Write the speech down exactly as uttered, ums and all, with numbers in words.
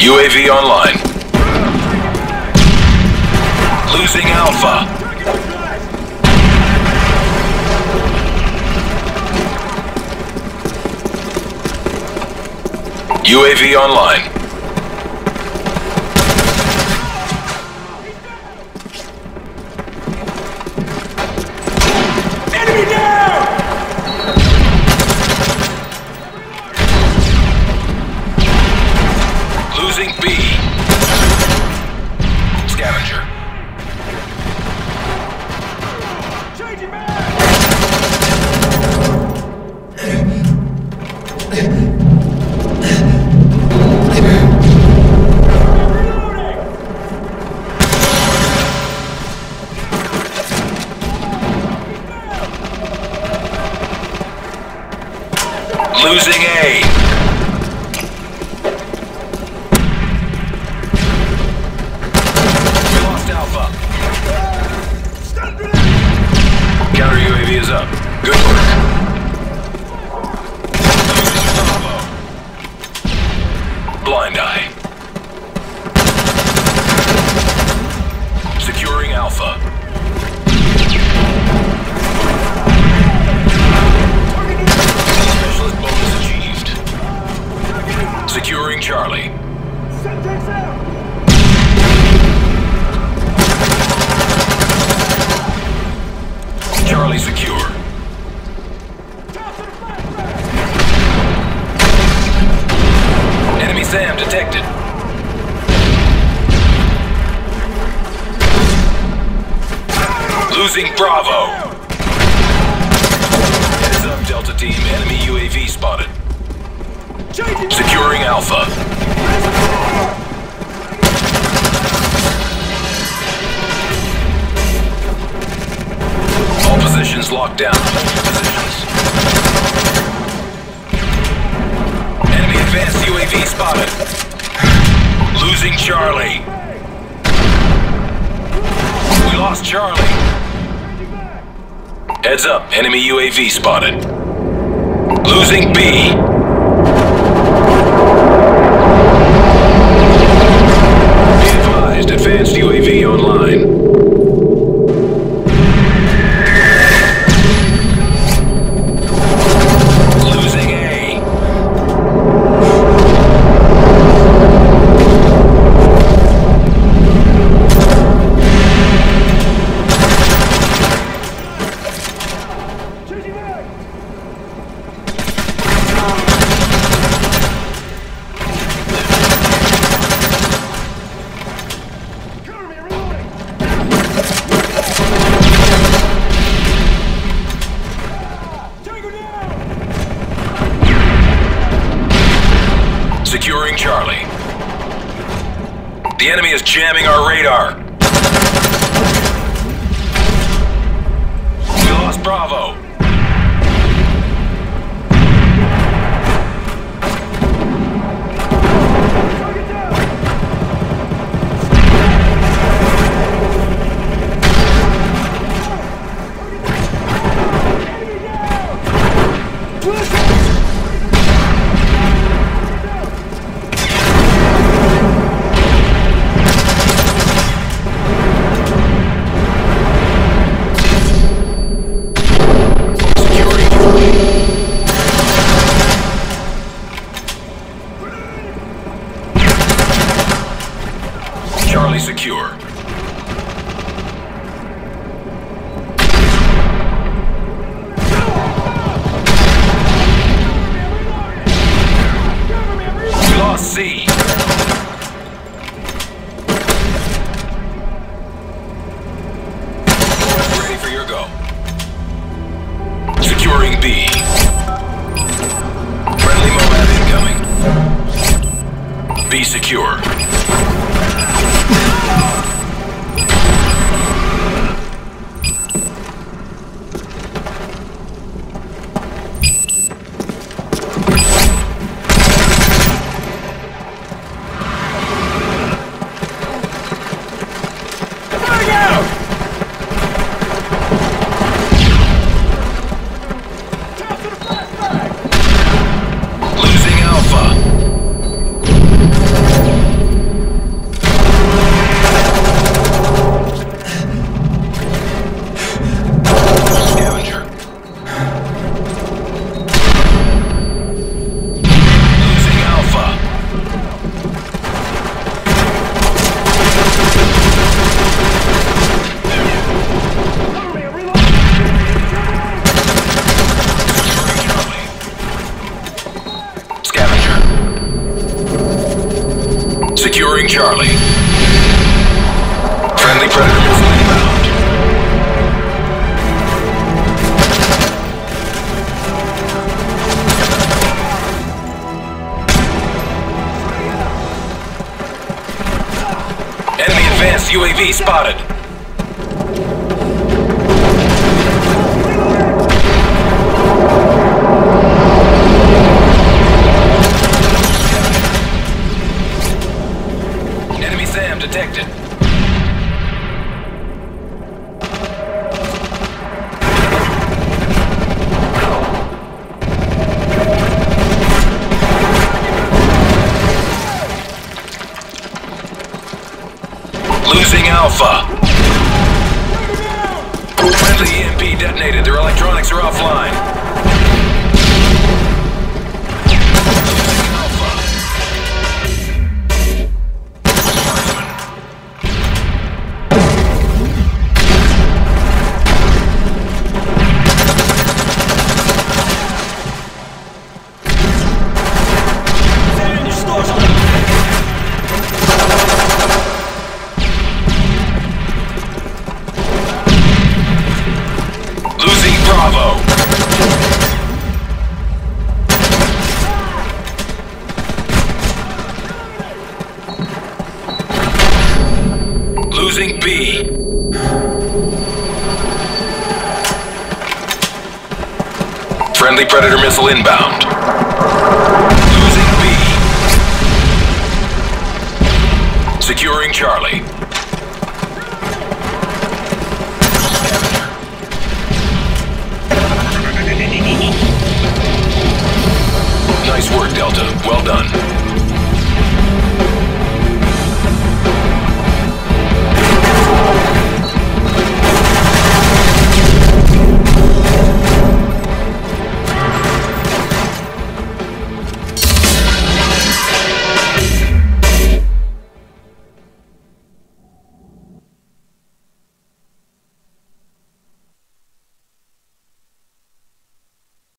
U A V online. Losing Alpha. U A V online. Enemy down! Losing B. Scavenger. Changing back! Losing A. We lost Alpha. Counter U A V is up. Good work. Losing Bravo. Blind eye. Securing Alpha. Securing Charlie. Charlie secure. Enemy SAM detected. Losing Bravo. Heads up, Delta Team. Enemy U A V spotted. Securing Alpha. All positions locked down. Positions. Enemy advanced U A V spotted. Losing Charlie. We lost Charlie. Heads up, enemy U A V spotted. Losing B. Advanced U A V online. Losing A. Securing Charlie. The enemy is jamming our radar. We lost Bravo. Charlie secure. We lost C. Ready for your go. Securing B. Friendly MOAB incoming. B secure. Losing Alpha. Securing Charlie. Friendly Predator missile inbound. Enemy advanced U A V spotted. Enemy SAM detected. Losing Alpha. Friendly E M P detonated. Their electronics are offline. Losing Alpha. Losing Bravo. Losing B. Friendly Predator missile inbound. Losing B. Securing Charlie.